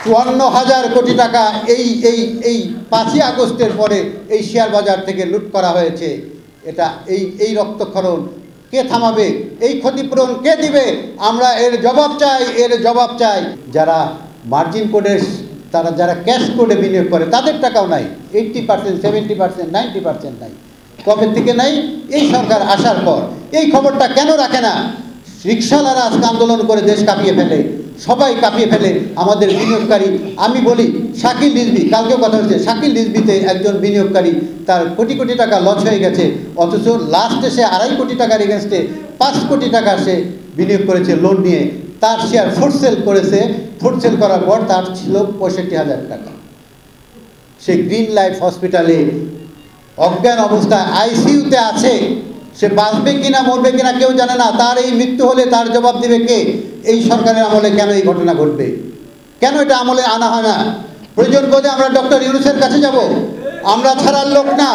৫৪,০০০ কোটি টাকা এই এই এই ৫ই আগস্টের পরে এই শেয়ার বাজার থেকে লুট করা হয়েছে। এটা এই রক্তক্ষরণ কে থামাবে? এই ক্ষতিপূরণ কে দিবে? আমরা এর জবাব চাই। যারা মার্জিন কোডে তারা যারা ক্যাশ কোডে বিনিয়োগ করে তাদের টাকাও নাই, 80%, 70%, 90% নাই। কবে থেকে নাই? এই সরকার আসার পর। এই খবরটা কেন রাখে না? রিকশাওয়ালারা আজকে আন্দোলন করে দেশ কাঁপিয়ে ফেলে, সবাই কাঁপিয়ে ফেলে। আমাদের বিনিয়োগকারী, আমি বলি শাকিল রিজভী, কালকেও কথা হচ্ছে, শাকিল রিজভীতে একজন বিনিয়োগকারী তার কোটি কোটি টাকা লস হয়ে গেছে, অথচ লাস্টে সে ২.৫ কোটি টাকার এগেনস্টে ৫ কোটি টাকা সে বিনিয়োগ করেছে লোন নিয়ে। তার শেয়ার ফোর্সেল করেছে, ফোর্সেল করার পর তার ছিল ৬৫,০০০ টাকা। সে গ্রিন লাইফ হসপিটালে অজ্ঞান অবস্থায় আইসিইউতে আছে। সে বাঁচবে কিনা মরবে কিনা কেউ জানে না। তার এই মৃত্যু হলে তার জবাব দিবে কে? এই সরকারের আমলে কেন এই ঘটনা ঘটবে? কেন এটা আমলে আনা হয় না? প্রয়োজন বোধে আমরা ডক্টর ইউনূসের কাছে যাব। আমরা ছাড়ার লোক না,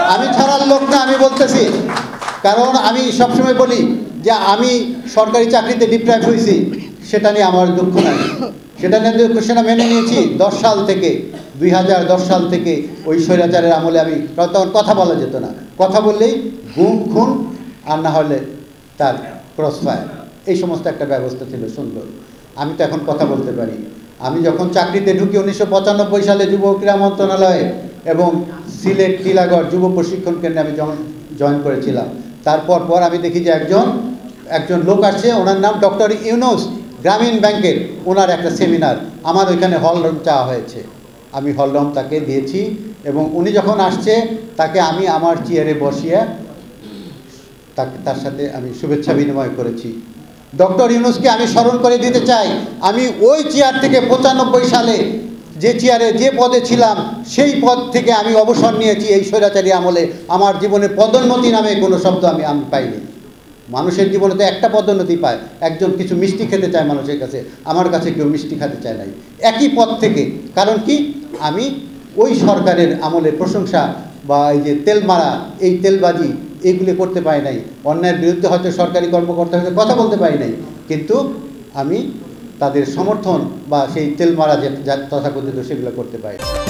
আমি বলতেছি। কারণ আমি সবসময় বলি যে আমি সরকারি চাকরিতে ডিপ্রাইভ হয়েছি, সেটা নিয়ে আমার দুঃখ নাই। সেটা মেনে নিয়েছি 2010 সাল থেকে ওই স্বৈরাচারের আমলে আমি তখন কথা বলা যেত না। কথা বললেই গুম খুন, আর না হলে তার ক্রসফায়ার, এই সমস্ত একটা ব্যবস্থা ছিল সুন্দর। আমি তো এখন কথা বলতে পারি। আমি যখন চাকরিতে ঢুকি 1995 সালে যুব ক্রীড়া মন্ত্রণালয়ে এবং সিলেট টিলাগড় যুব প্রশিক্ষণ কেন্দ্রে আমি জয়েন করেছিলাম। তারপর আমি দেখি যে একজন লোক আসছে, ওনার নাম ডক্টর ইউনূস, গ্রামীণ ব্যাংকের। ওনার একটা সেমিনার, আমার ওইখানে হল রুম চাওয়া হয়েছে। আমি হল রুম তাকে দিয়েছি এবং উনি যখন আসছে তাকে আমি আমার চেয়ারে বসিয়ে তার সাথে আমি শুভেচ্ছা বিনিময় করেছি। ডক্টর ইউনূসকে আমি স্মরণ করে দিতে চাই, আমি ওই চেয়ার থেকে 95 সালে যে চেয়ারে যে পদে ছিলাম সেই পদ থেকে আমি অবসর নিয়েছি। এই স্বৈরাচারী আমলে আমার জীবনে পদোন্নতি নামে কোনো শব্দ আমি পাইনি। মানুষের জীবনে তো একটা পদোন্নতি পায়, একজন কিছু মিষ্টি খেতে চায় মানুষের কাছে, আমার কাছে কেউ মিষ্টি খেতে চায় নাই, একই পদ থেকে। কারণ কি? আমি ওই সরকারের আমলে প্রশংসা বা এই যে তেল মারা, এই তেলবাজি, এইগুলি করতে পারি নাই। অন্যায়ের বিরুদ্ধে হয়তো সরকারি কর্মকর্তার সাথে কথা বলতে পারি নাই, কিন্তু আমি তাদের সমর্থন বা সেই তেল মারা যে তথাকথিত সেগুলো করতে পারি।